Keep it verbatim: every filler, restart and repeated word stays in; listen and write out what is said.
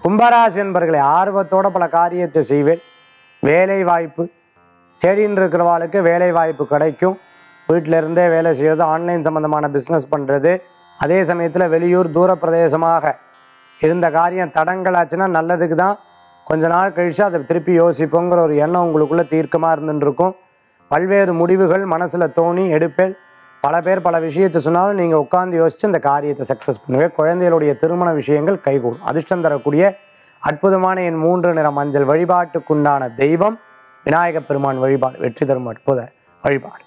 கும்பராசி என்பர்களை ஆர்வத்தோட பல காரியத்தை செய்வேன். வேலை வாய்ப்பு தேடின்னு இருக்கிறவாளுக்கு வேலை வாய்ப்பு கிடைக்கும். வீட்டில இருந்தே வேலை செய்கிறது, ஆன்லைன் சம்மந்தமான பிஸ்னஸ் பண்ணுறது, அதே சமயத்தில் வெளியூர் தூர பிரதேசமாக இருந்த காரியம் தடங்களாச்சுன்னா நல்லதுக்கு தான். கொஞ்ச நாள் கழித்து அதை திருப்பி யோசிப்போங்கிற ஒரு எண்ணம் உங்களுக்குள்ளே தீர்க்கமாக இருந்துருக்கும். பல்வேறு முடிவுகள் மனசில் தோணி எடுப்பேன். பல பேர் பல விஷயத்தை சொன்னாலும் நீங்கள் உட்காந்து யோசித்து இந்த காரியத்தை சக்ஸஸ் பண்ணுவேன். குழந்தைகளுடைய திருமண விஷயங்கள் கைகூடும். அதிர்ஷ்டம் தரக்கூடிய அற்புதமான என் மூன்று நிற மஞ்சள். வழிபாட்டுக்குண்டான தெய்வம் விநாயகப் பெருமான் வழிபாடு வெற்றி தரும் அற்புத வழிபாடு.